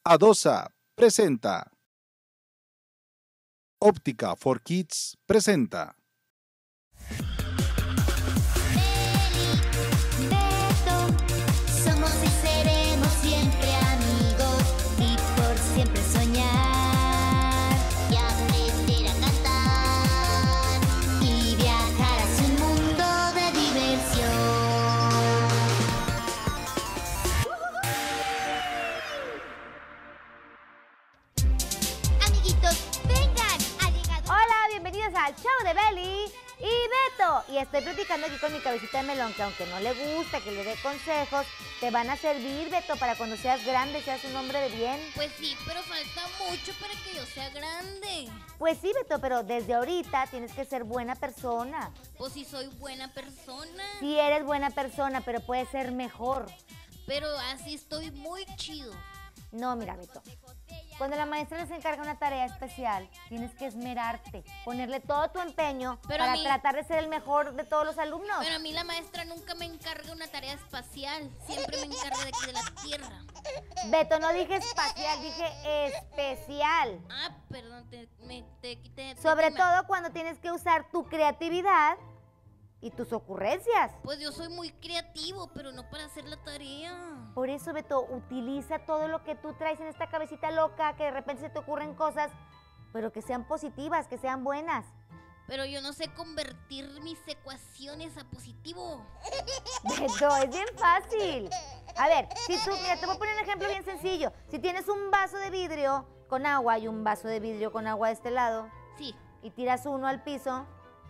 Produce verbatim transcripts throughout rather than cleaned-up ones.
Adosa presenta. Óptica for Kids presenta. Somos y seremos siempre amigos y por siempre soñar y aprender a cantar y viajar hacia un mundo de diversión. Amiguitos, vengan, ha llegado. Hola, bienvenidos al show de Beli y Beto. Y estoy platicando aquí con mi cabecita de melón, que aunque no le gusta que le dé consejos, te van a servir, Beto, para cuando seas grande, seas un hombre de bien. Pues sí, pero falta mucho para que yo sea grande. Pues sí, Beto, pero desde ahorita tienes que ser buena persona. Pues sí soy buena persona. Sí eres buena persona, pero puedes ser mejor. Pero así estoy muy chido. No, mira, Beto, cuando la maestra les encarga una tarea especial, tienes que esmerarte, ponerle todo tu empeño Pero a para mí- tratar de ser el mejor de todos los alumnos. Pero a mí la maestra nunca me encarga una tarea espacial. Siempre me encarga de aquí de la Tierra. Beto, no dije espacial, dije especial. Ah, perdón, te, me, te quité. te- Sobre te- todo cuando tienes que usar tu creatividad y tus ocurrencias. Pues yo soy muy creativo, pero no para hacer la tarea. Por eso, Beto, utiliza todo lo que tú traes en esta cabecita loca, que de repente se te ocurren cosas, pero que sean positivas, que sean buenas. Pero yo no sé convertir mis ecuaciones a positivo. Beto, es bien fácil. A ver, si tú, mira, te voy a poner un ejemplo bien sencillo. Si tienes un vaso de vidrio con agua y un vaso de vidrio con agua de este lado, Sí, y tiras uno al piso,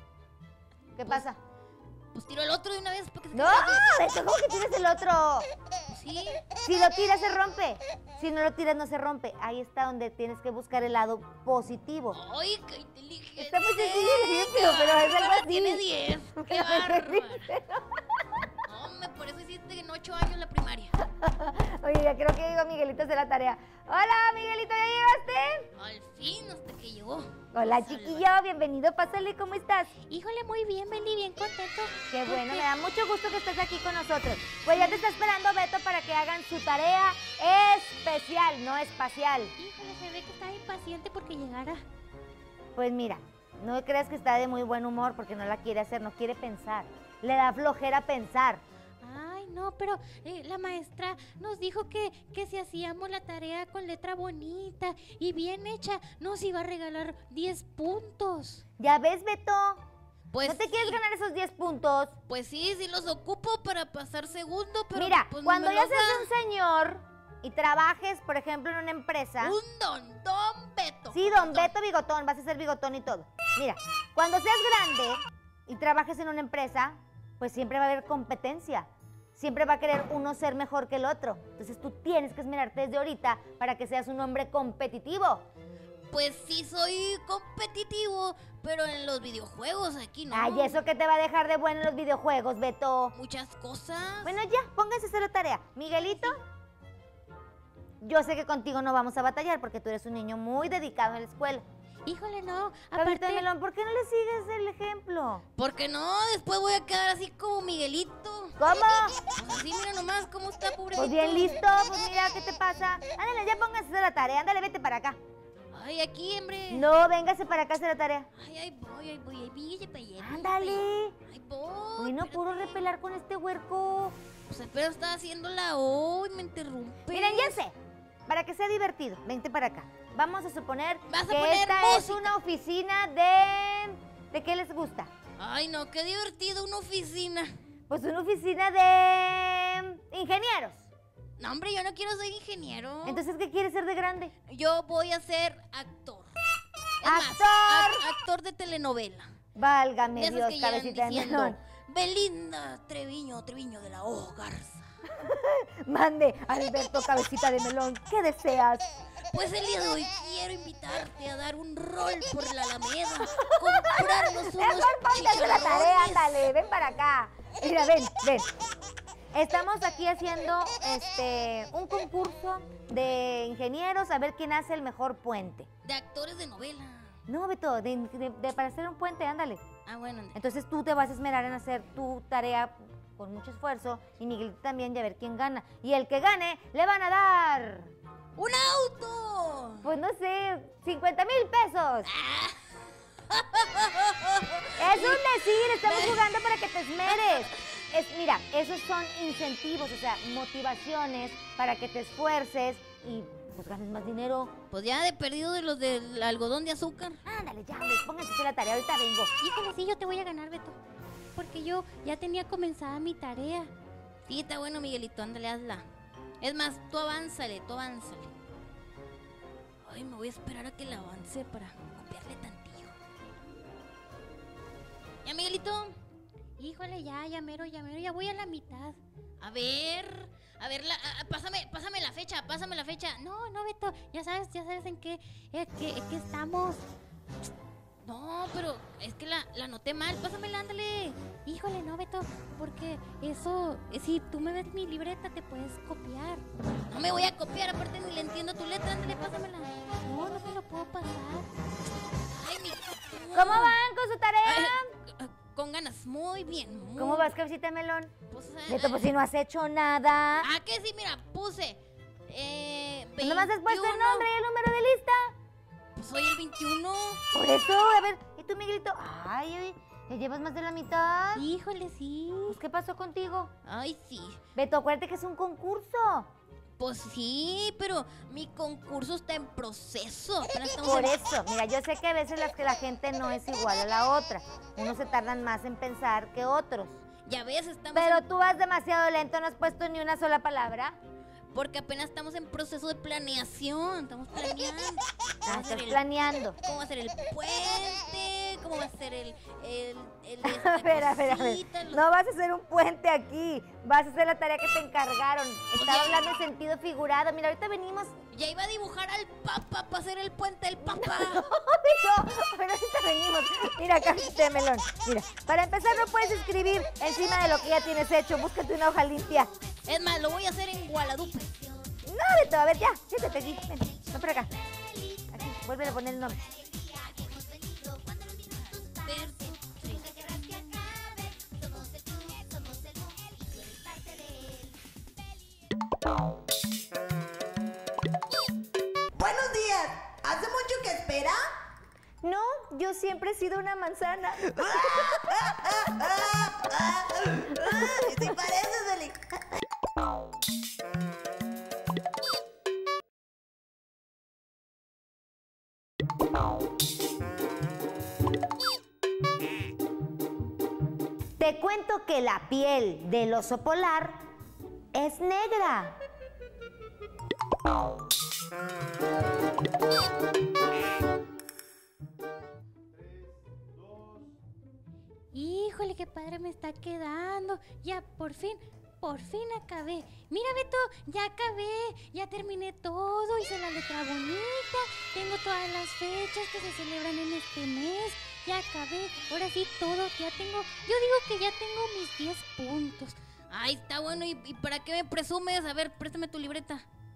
¿qué Pues, pasa? pues tiro el otro de una vez porque se ¡No! Beto, ¿cómo que tiras el otro? Sí. Si lo tiras, se rompe. Si no lo tiras, no se rompe. Ahí está donde tienes que buscar el lado positivo. ¡Ay, qué inteligente! Está muy sencillo el ejemplo, pero es algo así. Tiene diez. ¡Qué bárbaro! Hombre, por eso hiciste en ocho años la primaria. Oye, ya creo que llegó Miguelito a hacer la tarea. Hola, Miguelito, ¿ya llegaste? Al fin, hasta que llegó. Hola, chiquillo, bienvenido. Pásale, ¿cómo estás? Híjole, muy bien, Beli, bien contento. Qué bueno, me da mucho gusto que estés aquí con nosotros. Pues ya te está esperando Beto para que hagan su tarea especial, no espacial. Híjole, se ve que está impaciente porque llegara. Pues mira, no creas que está de muy buen humor porque no la quiere hacer, no quiere pensar. Le da flojera pensar. Ay, no, pero eh, la maestra nos dijo que, que si hacíamos la tarea con letra bonita y bien hecha, nos iba a regalar diez puntos. ¿Ya ves, Beto? Pues ¿No te quieres sí, ganar esos diez puntos? Pues sí, sí los ocupo para pasar segundo, pero Mira, pues, cuando me ya los seas da. un señor y trabajes, por ejemplo, en una empresa. Un don, don Beto. Sí, don Beto Bigotón, vas a ser bigotón y todo. Mira, cuando seas grande y trabajes en una empresa, pues siempre va a haber competencia. Siempre va a querer uno ser mejor que el otro. Entonces tú tienes que esmerarte desde ahorita para que seas un hombre competitivo. Pues sí soy competitivo, pero en los videojuegos aquí no. Ay, ¿eso qué te va a dejar de bueno en los videojuegos, Beto? Muchas cosas. Bueno, ya, pónganse a hacer la tarea. Miguelito, yo sé que contigo no vamos a batallar porque tú eres un niño muy dedicado en la escuela. Híjole, no, Cabecita aparte... de melón, ¿por qué no le sigues el ejemplo? Porque no, después voy a quedar así como Miguelito. ¿Cómo? Pues así, mira nomás cómo está, pobrecito. Pues bien listo, pues mira, ¿qué te pasa? Ándale, ya pónganse a hacer la tarea, ándale, vete para acá. Ay, aquí, hombre. No, véngase para acá a hacer la tarea. Ay, ahí voy, ahí voy, ahí voy, para allá. Ándale. Ahí voy. Bueno, espérate. puro repelar con este huerco. Pues pero está haciéndola hoy, me interrumpe. Miren, ya sé, para que sea divertido, vente para acá. Vamos a suponer Vas a que poner esta es música. una oficina de... ¿De qué les gusta? Ay, no, qué divertido una oficina. Pues una oficina de... ingenieros. No, hombre, yo no quiero ser ingeniero. Entonces, ¿qué quieres ser de grande? Yo voy a ser actor. Es más, ¡Actor! ac- actor de telenovela. Válgame De esas Dios, que llegan cabecita de diciendo, melón. Belinda Treviño, Treviño de la O Garza. Mande, Alberto, cabecita de melón, ¿qué deseas? Pues el día de hoy quiero invitarte a dar un rol por la Alameda, comprarnos unos Mejor ponte a hacer la tarea, chicharrones. ándale, ven para acá. Mira, ven, ven. Estamos aquí haciendo este un concurso de ingenieros a ver quién hace el mejor puente. De actores de novela. No, Beto, de, de- de- para hacer un puente, ándale. Ah, bueno, ande. Entonces tú te vas a esmerar en hacer tu tarea con mucho esfuerzo y Miguelito también y a ver quién gana. Y el que gane le van a dar ¡Un auto! Pues no sé, cincuenta mil pesos. Es un decir, estamos jugando para que te esmeres. Es, mira, esos son incentivos, o sea, motivaciones para que te esfuerces y pues ganes más dinero. Pues ya de perdido de los del algodón de azúcar. Ándale, ya, hombre, pónganse a hacer la tarea, ahorita vengo. Híjole, sí, yo te voy a ganar, Beto. Porque yo ya tenía comenzada mi tarea. Sí, está bueno, Miguelito, ándale, hazla. Es más, tú avánzale, tú avánzale. Ay, me voy a esperar a que la avance para copiarle tantillo. ¿Ya, Miguelito? Híjole, ya, ya mero, ya mero, ya voy a la mitad. A ver, a ver, la, a- pásame, pásame la fecha, pásame la fecha. No, no, Beto, ya sabes, ya sabes en qué, eh, qué- en qué estamos. No, pero es que la, la anoté mal, pásamela, ándale. Híjole, no, Beto, porque eso, eh, si tú me ves mi libreta, te puedes copiar. No me voy a copiar, aparte ni le entiendo tu letra, ándale, pásamela. No, no te lo puedo pasar. Ay, mi... ¿Cómo van con su tarea? Ay, con ganas, muy bien. Muy ¿Cómo vas, cabecita melón? Pues, eh, Beto, pues si no has hecho nada. Ah, que sí, mira, puse. Eh, ¿No nomás has puesto el veintiuno. nombre y el número de lista? Pues soy el veintiuno. Por eso, a ver, ¿y tú, Miguelito? Ay, oye, ¿ya llevas más de la mitad? Híjole, sí. Pues, ¿qué pasó contigo? Ay, sí. Beto, acuérdate que es un concurso. Pues sí, pero mi concurso está en proceso. Apenas estamos Por en- eso, mira, yo sé que a veces las que la gente no es igual a la otra. Unos se tardan más en pensar que otros. Ya ves, estamos Pero en- tú vas demasiado lento, no has puesto ni una sola palabra. porque apenas estamos en proceso de planeación. Estamos planeando. ¿Cómo Ah, va a estás ser el, planeando. cómo va a ser el puente? ¿Cómo va a ser el... el, el de A esta ver, a ver, a ver. cosita, los- No vas a hacer un puente aquí. Vas a hacer la tarea que te encargaron. Estaba ya. hablando en sentido figurado. Mira, ahorita venimos. Ya iba a dibujar al papa para hacer el puente del papa. No, pero ahorita venimos. Mira, acá este melón. Mira, para empezar no puedes escribir encima de lo que ya tienes hecho. Búscate una hoja limpia. Es más, lo voy a hacer en Guadalupe. No, Beto, a ver, ya. Siéntate aquí. Ven, ven por acá. Aquí, vuelve a poner el nombre. Ver- sí. Buenos días. ¿Hace mucho que espera? No, yo siempre he sido una manzana. ¿Te parece, Deli? Te cuento que la piel del oso polar es negra. Híjole, qué padre me está quedando. Ya, por fin, por fin acabé. Mira, Beto, ya acabé. Ya terminé todo. Hice la letra bonita. Tengo todas las fechas que se celebran en este mes. Ya acabé. Ahora sí, todo. Ya tengo. Yo digo que ya tengo mis diez puntos. Ay, está bueno. ¿Y, y para qué me presumes? A ver, préstame tu libreta.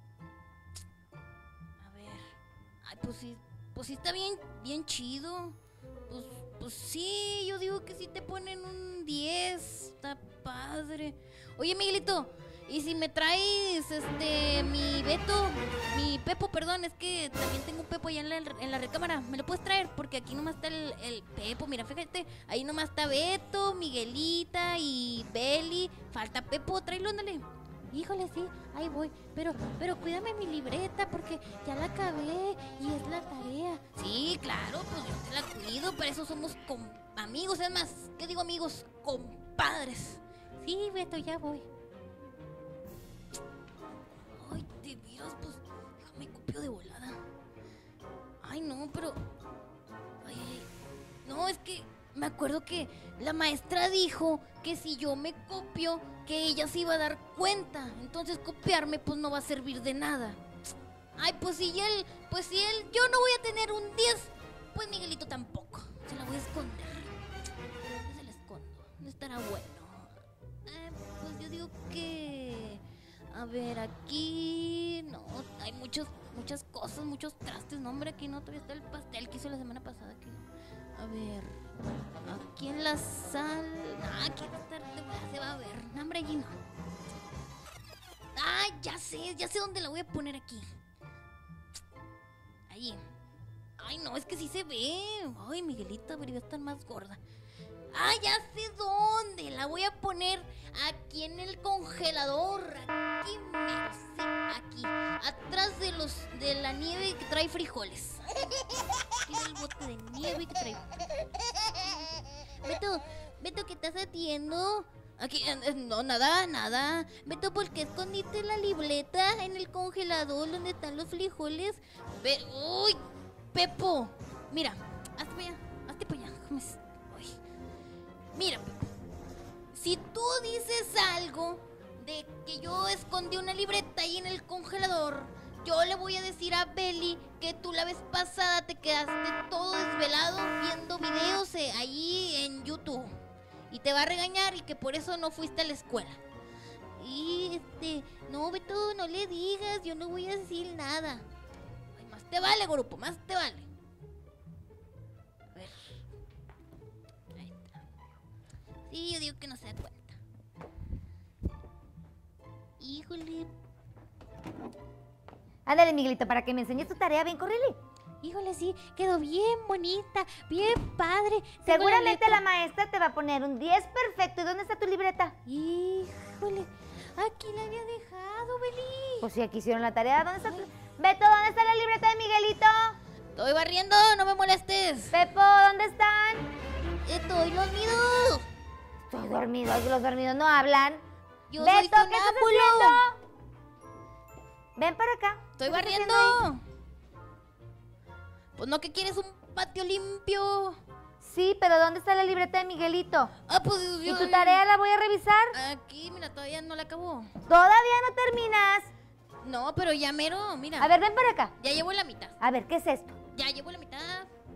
A ver. Ay, pues sí. Pues sí está bien, bien chido. Pues, pues sí, yo digo que sí te ponen un diez. Está padre. Oye, Miguelito, ¿y si me traes este mi Beto, mi Pepo, perdón, es que también tengo un Pepo allá en la, en la recámara? ¿Me lo puedes traer? Porque aquí nomás está el, el Pepo, mira, fíjate, ahí nomás está Beto, Miguelita y Beli. Falta Pepo, tráelo, ándale. Híjole, sí, ahí voy. Pero, pero cuídame mi libreta porque ya la acabé y es la tarea. Sí, claro, pues yo te la cuido, para eso somos com- amigos, es más, ¿qué digo amigos? Compadres. Sí, Beto, ya voy. Ay, de veras, pues, déjame copio de volada. Ay, no, pero... Ay, ay, ay. No, es que me acuerdo que la maestra dijo que si yo me copio, que ella se iba a dar cuenta. Entonces copiarme, pues, no va a servir de nada. Ay, pues si él, pues si él, yo no voy a tener un diez, pues Miguelito tampoco. Se la voy a esconder. ¿Dónde se la escondo? ¿Dónde estará bueno? Eh, pues yo digo que... A ver, aquí... No, hay muchos, muchas cosas, muchos trastes. No, hombre, aquí no, todavía está el pastel que hizo la semana pasada. Aquí. A ver... Aquí en la sal... Ah, aquí va a estar, se va a ver. No, hombre, allí no. Ah, ya sé, ya sé dónde la voy a poner aquí. Oye, ay, no, es que sí se ve. Ay, Miguelita debería estar más gorda. Ah, ya sé dónde. La voy a poner aquí en el congelador. Aquí, mero, sí, aquí. Atrás de los de la nieve que trae frijoles. Aquí el bote de nieve que trae. Beto, Beto, ¿qué estás haciendo? Aquí, eh, no, nada, nada. Beto, ¿por qué escondiste la libreta en el congelador donde están los frijoles? Ve, uy, Pepo, mira, hazte para allá, hazte para allá. Uy. Mira, Pepo, si tú dices algo de que yo escondí una libreta ahí en el congelador, yo le voy a decir a Beli que tú la vez pasada te quedaste todo desvelado viendo videos eh, ahí en YouTube. Y te va a regañar y que por eso no fuiste a la escuela. Y este, no, Beto, no le digas, yo no voy a decir nada. Ay, más te vale, grupo, más te vale. A ver. Ahí está. Sí, yo digo que no se da cuenta. Híjole. Ándale, Miguelito, para que me enseñes tu tarea, bien, córrele. Híjole, sí, quedó bien bonita, bien padre. Tengo Seguramente la, letra. maestra te va a poner un diez perfecto. ¿Y dónde está tu libreta? Híjole, aquí la había dejado, Beli. Pues si aquí hicieron la tarea, ¿dónde está tu... Beto, ¿dónde está la libreta de Miguelito? Estoy barriendo, no me molestes. Pepo, ¿dónde están? Estoy dormido. Estoy dormido, ay, los dormidos no hablan. Yo Beto, soy ¿qué estás sonámbulo. haciendo? Ven para acá. Estoy ¿Qué estás barriendo. haciendo ahí? Pues no, que quieres un patio limpio. Sí, pero ¿dónde está la libreta de Miguelito? Ah, pues ¿Y yo- tu tarea la voy a revisar? Aquí, mira, todavía no la acabó. Todavía no terminas. No, pero ya mero, mira. A ver, ven para acá. Ya llevo la mitad. A ver, ¿qué es esto? Ya llevo la mitad.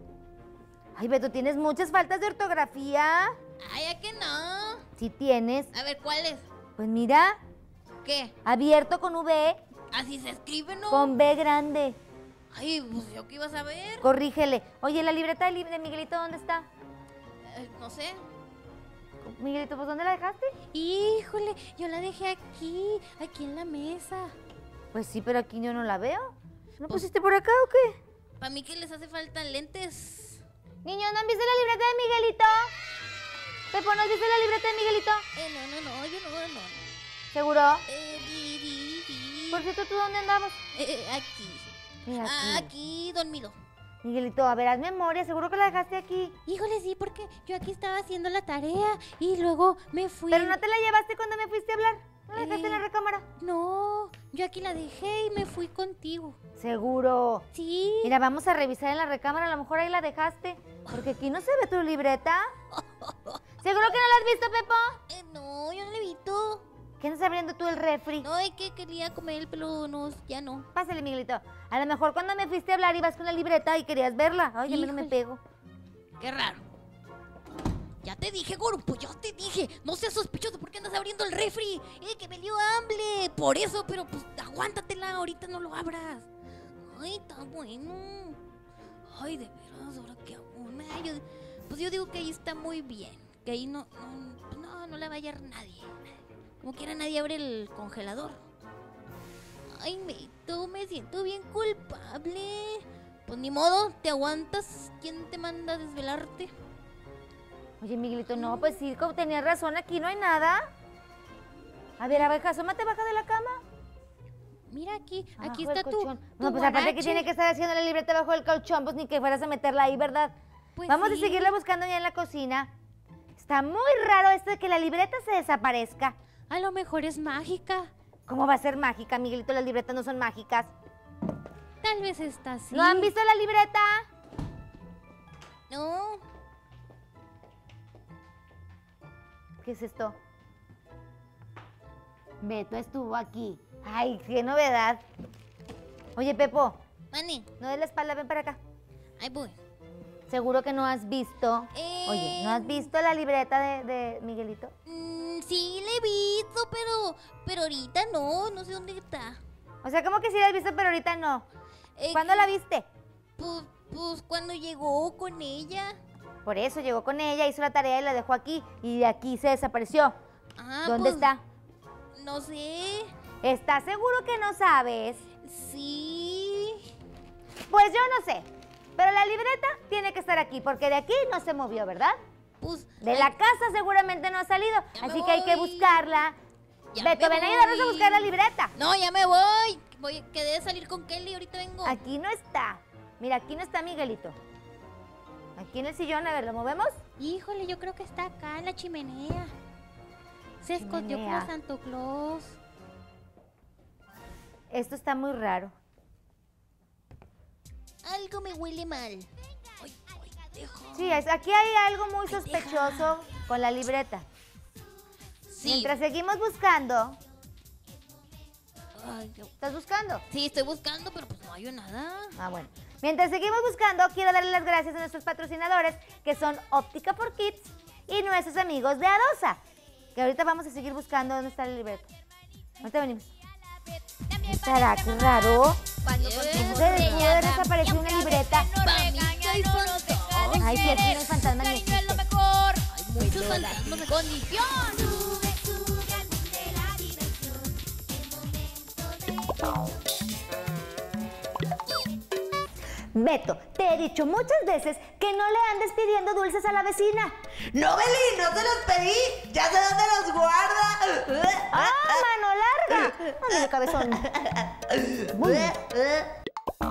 Ay, Beto, ¿tienes muchas faltas de ortografía? Ay, ¿a que no? Sí tienes. A ver, ¿cuál es? Pues mira, ¿Qué? abierto con V, Así se escribe, ¿no? con B grande. Ay, pues yo qué iba a saber. Corrígele. Oye, ¿la libreta de, li- de Miguelito dónde está? Eh, no sé. Miguelito, pues ¿dónde la dejaste? Híjole, yo la dejé aquí, aquí en la mesa. Pues sí, pero aquí yo no la veo. ¿No Pues- pusiste por acá o qué? Para mí que les hace falta lentes. Niños, ¿no han visto la libreta de Miguelito? Pepo, ¿no has visto la libreta de Miguelito? Eh, no, no, no, yo no, no. ¿Seguro? Eh, di, di, di. Por cierto, ¿tú dónde andabas? Eh, aquí. Mira, Ah, aquí. aquí dormido. Miguelito, a ver, haz memoria, seguro que la dejaste aquí. Híjole, sí, porque yo aquí estaba haciendo la tarea y luego me fui. Pero no te la llevaste cuando me fuiste a hablar. ¿No la dejaste en la Eh. recámara? No, yo aquí la dejé y me fui contigo. Seguro. Sí. Mira, vamos a revisar en la recámara, a lo mejor ahí la dejaste. Porque aquí no se ve tu libreta. ¿Seguro que no la has visto, Pepo? Eh, no, yo no le he visto. ¿Qué andas abriendo tú el refri? No, es que quería comer, pero no, ya no. Pásale, Miguelito. A lo mejor cuando me fuiste a hablar ibas con la libreta y querías verla. Ay, a mí no me Híjole. pego. Qué raro. Ya te dije, Gorupo, ya te dije. No seas sospechoso porque andas abriendo el refri. Eh, que me dio hambre. Por eso, pero pues aguántatela, ahorita no lo abras. Ay, está bueno. Ay, de veras, ahora qué hago. Nah, yo- pues yo digo que ahí está muy bien. Que ahí no, no, pues no, no la va a hallar nadie. Como quiera nadie abre el congelador. Ay, Meito, me siento bien culpable. Pues ni modo, te aguantas. ¿Quién te manda a desvelarte? Oye, Miguelito, no, pues sí, como tenías razón, aquí no hay nada. A ver, abeja, asómate, baja de la cama. Mira aquí, aquí Abajo del está tu, colchón. tu No, pues aparte que guarache. tiene que estar haciendo la libreta bajo el colchón, pues ni que fueras a meterla ahí, ¿verdad? Pues Vamos sí. a seguirla buscando ya en la cocina. Está muy raro esto de que la libreta se desaparezca. A lo mejor es mágica. ¿Cómo va a ser mágica, Miguelito? Las libretas no son mágicas. Tal vez está así. ¿No han visto la libreta? No. ¿Qué es esto? Beto estuvo aquí. Ay, qué novedad. Oye, Pepo, Mani, no des la espalda, ven para acá. ahí voy. Seguro que no has visto. Eh, Oye, ¿no has visto la libreta de, de Miguelito? mm, sí, le he visto, pero, pero ahorita no, no sé dónde está. O sea, ¿cómo que sí la has visto, pero ahorita no? Eh, ¿Cuándo la viste? Pues, pues cuando llegó con ella. Por eso llegó con ella, hizo la tarea y la dejó aquí. Y de aquí se desapareció. Ah, ¿Dónde pues, está? No sé. ¿Estás seguro que no sabes? Sí. Pues yo no sé, pero la libreta tiene que estar aquí, porque de aquí no se movió, ¿verdad? Pues, De ay, la casa seguramente no ha salido, Ya me así que hay que voy. buscarla. Ya Beto, me ven a ayudarnos a voy. buscar la libreta. No, ya me voy. Voy, quedé de salir con Kelly, ahorita vengo. Aquí no está. Mira, aquí no está Miguelito. Aquí en el sillón, a ver, ¿lo movemos? Híjole, yo creo que está acá en la chimenea. Se escondió Chimenea. como Santo Claus. Esto está muy raro. Algo me huele mal. Ay, ay, deja. Sí, es- aquí hay algo muy Ay, deja. sospechoso con la libreta. Sí. Mientras seguimos buscando, Ay, yo- ¿estás buscando? sí, estoy buscando, pero pues no hay nada. Ah, bueno. Mientras seguimos buscando, quiero darle las gracias a nuestros patrocinadores, que son Óptica for Kids y nuestros amigos de Adosa. Que ahorita vamos a seguir buscando dónde está la libreta. Ahorita venimos. ¿Estará? Qué raro. Cuando No sé, debió haber desaparecido una libreta. Para mí que hay fantasmas. Ay, sí, aquí no hay fantasma ni existe. Hay muchos fantasmas. ¡Condición! Beto, te he dicho muchas veces que no le andes pidiendo dulces a la vecina. No, Beli, no se los pedí. Ya sé dónde los guarda. ¡Ah, mano larga! Ándale, cabezón. Bum.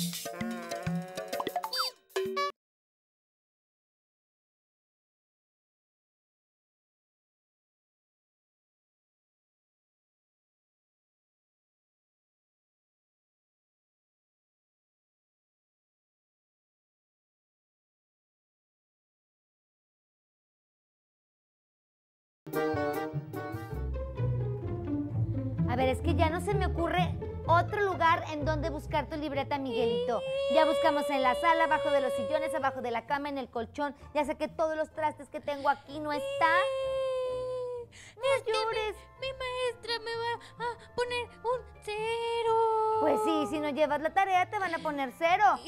A ver, es que ya no se me ocurre otro lugar en donde buscar tu libreta, Miguelito. Ya buscamos en la sala, abajo de los sillones, abajo de la cama, en el colchón. Ya sé que todos los trastes que tengo aquí no están. No llores. Mi maestra me va a poner un cero. Pues sí, si no llevas la tarea te van a poner cero. Y...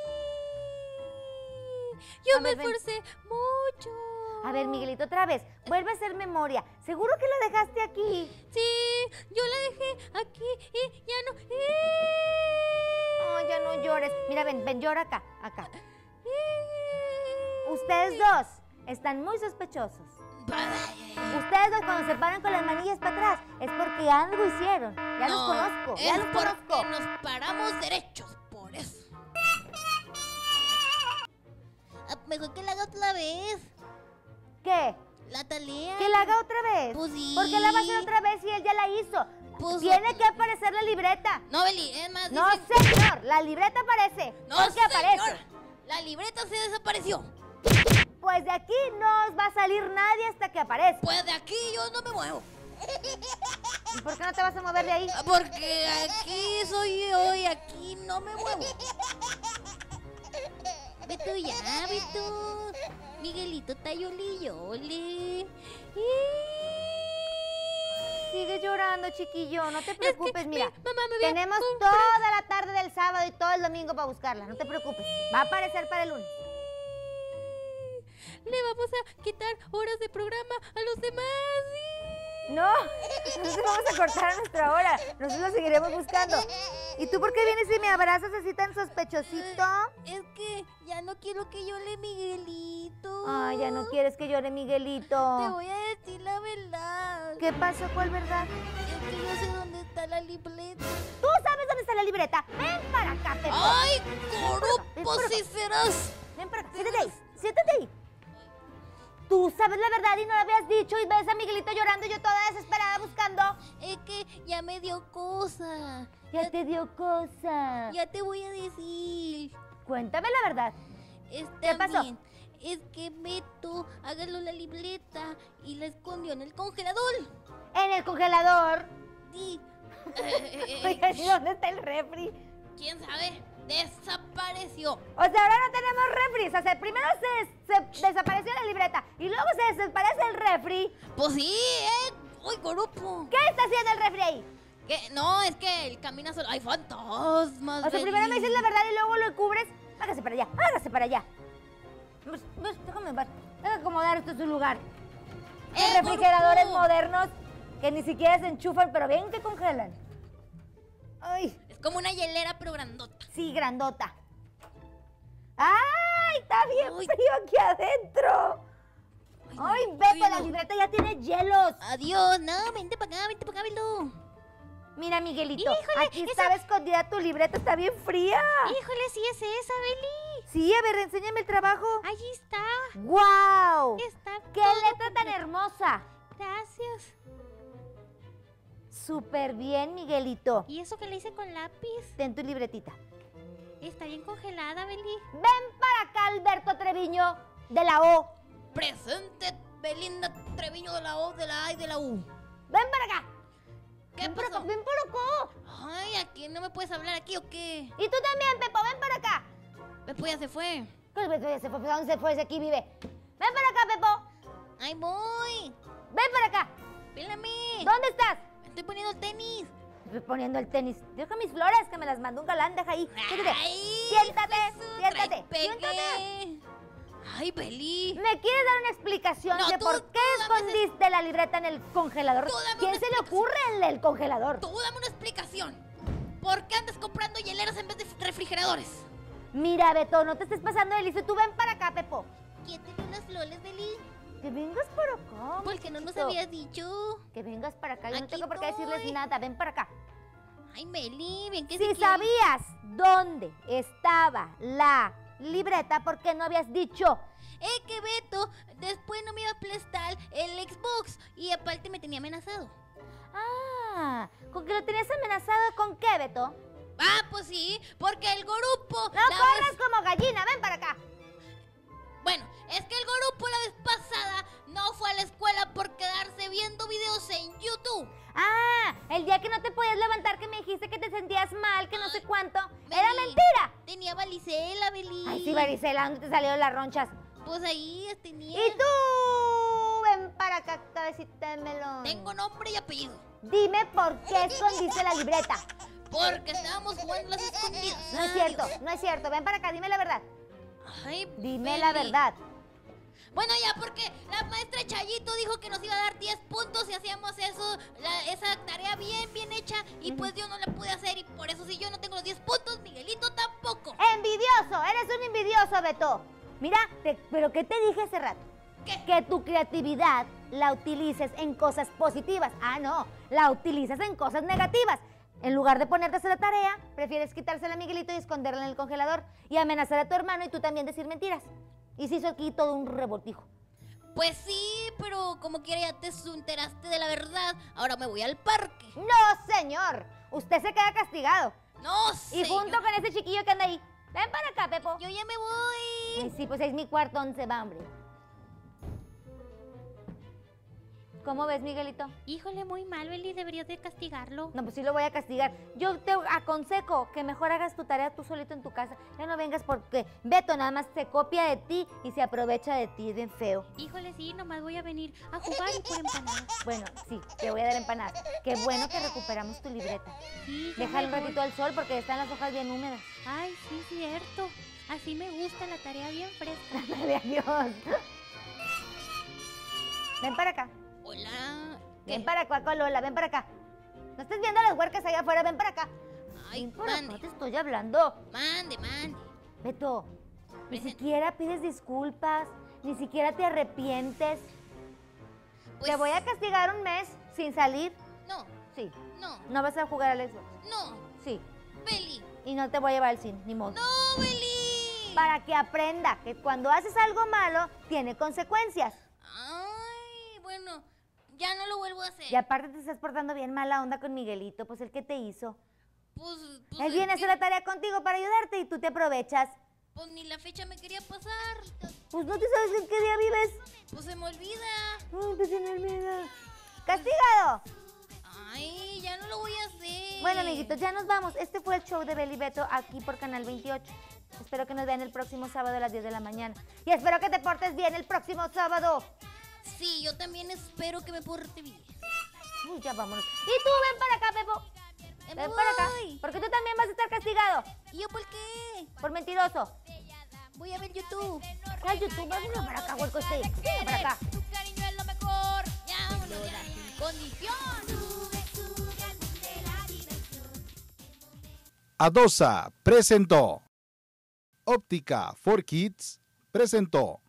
Yo A me ver, ven. esforcé mucho. A ver, Miguelito, otra vez. Vuelve a hacer memoria. ¿Seguro que la dejaste aquí? Sí, yo la dejé aquí y ya no. No, ya no llores. Mira, ven, ven, llora acá, acá. Ustedes dos están muy sospechosos. Ustedes dos cuando se paran con las manillas para atrás es porque algo hicieron. Ya los No, conozco, ya es los porque conozco. nos paramos derechos, por eso. Ah, mejor que la haga otra vez. ¿Qué? La tarea. ¿Que la haga otra vez? Pues sí. ¿Por qué la va a hacer otra vez si él ya la hizo? Pues, Tiene otra- que aparecer la libreta. No, Beli, es más. No, dicen- señor, la libreta aparece. No, ¿Por qué aparece? señora. La libreta se desapareció. Pues de aquí no os va a salir nadie hasta que aparezca. Pues de aquí yo no me muevo. ¿Y por qué no te vas a mover de ahí? Porque aquí soy yo y aquí no me muevo. Ve tú ya, ve tú. Miguelito está yoli yoli. Sigue llorando, chiquillo, no te preocupes, mira. mamá me había Tenemos comprado- toda la tarde del sábado y todo el domingo para buscarla, no te preocupes. Va a aparecer para el lunes. Le vamos a quitar horas de programa a los demás. No, nosotros vamos a cortar nuestra hora. Nosotros lo seguiremos buscando. ¿Y tú por qué vienes y me abrazas así tan sospechosito? Es que ya no quiero que llore Miguelito. Ay, ya no quieres que llore Te Miguelito. voy a decir la verdad. ¿Qué pasó? ¿Cuál verdad? Es que yo sé dónde está la libreta. ¿Tú sabes dónde está la libreta? Ven para acá, Pepe. ¡Ay, Ven coropo por acá. si serás! Ven para acá. Siéntate ahí, siéntate ahí. Tú sabes la verdad y no lo habías dicho y ves a Miguelito llorando y yo toda desesperada buscando. Es que ya me dio cosa. Ya te dio cosa. Ya te voy a decir. Cuéntame la verdad. Está ¿Qué pasó? bien. Es que Beto agarró la libreta y la escondió en el congelador. En el congelador. Sí. Oigan, ¿y dónde está el refri? ¿Quién sabe? Desapareció. O sea, ahora no tenemos refri. O sea, primero se, se desapareció la libreta y luego se desaparece el refri. Pues sí, ¿eh? ¡Uy, coropo! ¿Qué está haciendo el refri ahí? ¿Qué? No, es que él camina solo. ¡Hay fantasmas! O sea, primero me dices la verdad y luego lo cubres. Hágase para allá, hágase para allá. Pues, pues, déjame ver. Déjame acomodar esto en su lugar. ¡Eh, Hay refrigeradores coropo! modernos que ni siquiera se enchufan, pero bien que congelan. Ay, Es Como una hielera, pero grandota. Sí, grandota. ¡Ay, está bien Ay. frío aquí adentro! no, ¡Ay, estoy Beto, la viendo. libreta ya tiene hielos! Adiós. No, vente para acá, vente para acá, Belu. Mira, Miguelito, Híjole, aquí esa- estaba escondida tu libreta, está bien fría. Híjole, sí es esa, Beli. Sí, a ver, enséñame el trabajo. Allí está. ¡Guau! Está ¡Qué todo letra tan completo. hermosa! Gracias. Súper bien, Miguelito. ¿Y eso que le hice con lápiz? Ten tu libretita. Está bien congelada, Beli. Ven para acá, Alberto Treviño, de la O. Presente Belinda Treviño de la O, de la A y de la U. Ven para acá. ¿Qué ven para pasó? acá, ven para acá. Ay, ¿aquí no me puedes hablar aquí o qué? Y tú también, Pepo, ven para acá. Pepo ya se fue. ¿Qué el Beto ya se fue? ¿A dónde se fue? Ese aquí vive. Ven para acá, Pepo. Ahí voy. Ven para acá. Pélame. ¿Dónde estás? Me estoy poniendo tenis. Estoy poniendo el tenis. Deja mis flores, que me las mandó un galán. Deja ahí. Siéntate. Ay, Siéntate, Jesús, siéntate, traes pegue. siéntate. Ay, Beli. ¿Me quieres dar una explicación No, de tú- por tú qué dame escondiste la libreta en el congelador? Tú dame ¿Quién una se le explicación. ocurre el, el congelador? Tú dame una explicación. ¿Por qué andas comprando hieleras en vez de refrigeradores? Mira, Beto, no te estés pasando de listo. Tú ven para acá, Pepo. ¿Quién tiene unas flores, Beli? Que vengas para acá. ¿Por qué no nos mijito. habías dicho? Que vengas para acá. Yo no Aquí tengo por qué decirles estoy. nada. Ven para acá. Ay, Beli, bien que Si sí quieres. sabías dónde estaba la libreta, ¿por qué no habías dicho? Eh, que Beto después no me iba a prestar el Xbox y aparte me tenía amenazado. Ah, ¿con que lo tenías amenazado con qué, Beto? Ah, pues sí, porque el grupo... No la corras vez- como gallina. Ven para acá. Bueno, es que el grupo la vez pasada no fue a la escuela por quedarse viendo videos en YouTube. Ah, el día que no te podías levantar, que me dijiste que te sentías mal, que no sé cuánto. Beli, ¡Era mentira! Tenía varicela, Beli. Ay, sí, Varicela, ¿dónde te salieron las ronchas? Pues ahí tenía... Y tú, ven para acá, cabecita de melón. Tengo nombre y apellido. Dime por qué escondiste la libreta. Porque estábamos jugando las escondidas. No es cierto, no es cierto. Ven para acá, dime la verdad. Ay, Dime la Beli. verdad. Bueno, ya, porque la maestra Chayito dijo que nos iba a dar diez puntos si hacíamos eso, la- esa tarea bien, bien hecha, y pues yo no la pude hacer, y por eso si yo no tengo los diez puntos, Miguelito tampoco. Envidioso, eres un envidioso, Beto. Mira, te- pero ¿qué te dije hace rato? ¿Qué? Que tu creatividad la utilices en cosas positivas. Ah, no, la utilizas en cosas negativas. En lugar de ponerte a hacer la tarea, prefieres quitársela a Miguelito y esconderla en el congelador y amenazar a tu hermano y tú también decir mentiras. Y se hizo aquí todo un revoltijo. Pues sí, pero como quiera ya te enteraste de la verdad, ahora me voy al parque. No, señor, usted se queda castigado. No, Y señor. junto con ese chiquillo que anda ahí. Ven para acá, Pepo. Yo ya me voy. Ay, sí, pues es mi cuarto, once va, hombre. ¿Cómo ves, Miguelito? Híjole, muy mal, Beli. Deberías de castigarlo. No, pues sí lo voy a castigar. Yo te aconsejo que mejor hagas tu tarea tú solito en tu casa. Ya no vengas porque Beto nada más se copia de ti y se aprovecha de ti, es bien feo. Híjole, sí, nomás voy a venir a jugar y por empanadas. Bueno, sí, te voy a dar empanadas. Qué bueno que recuperamos tu libreta. Sí, ya Déjala un me voy. ratito al sol porque están las hojas bien húmedas. Ay, sí, cierto. Así me gusta la tarea bien fresca. Dale, adiós. Ven para acá. Hola. Ven ¿Qué? para acá, Colola, ven para acá. No estés viendo las huercas allá afuera, ven para acá. Ay, Ven para acá, mande. te estoy hablando. Mande, mande. Beto, ni Presente. siquiera pides disculpas, ni siquiera te arrepientes. Pues, Te voy a castigar un mes sin salir. No, Sí. no, No vas a jugar al Xbox. no. Sí. Beli. Y no te voy a llevar al cine, ni modo. No, Beli. Para que aprenda que cuando haces algo malo, tiene consecuencias. Ay, bueno, ya no lo vuelvo a hacer. Y aparte te estás portando bien mala onda con Miguelito, pues el que te hizo. Pues, pues, Él es viene a que- hacer la tarea contigo para ayudarte y tú te aprovechas. Pues ni la fecha me quería pasar. Pues no te sabes en qué día vives. Pues se me olvida. Ay, pues se me olvida. ¡Castigado! Ay, ya no lo voy a hacer. Bueno, amiguitos, ya nos vamos. Este fue el show de Beli Beto aquí por Canal veintiocho. Espero que nos vean el próximo sábado a las diez de la mañana. Y espero que te portes bien el próximo sábado. Sí, yo también espero que me porte bien. Uy, ya vámonos. Y tú ven para acá, Pepo. Ya me Ven para acá. voy. Porque tú también vas a estar castigado ¿Y yo por qué? por mentiroso. Voy a ver YouTube. Ay, YouTube, vámonos para acá, huerco este. Ven para acá. Tu cariño es lo mejor. Ya, vámonos ya. Sin condición. Adosa presentó. Óptica for Kids presentó.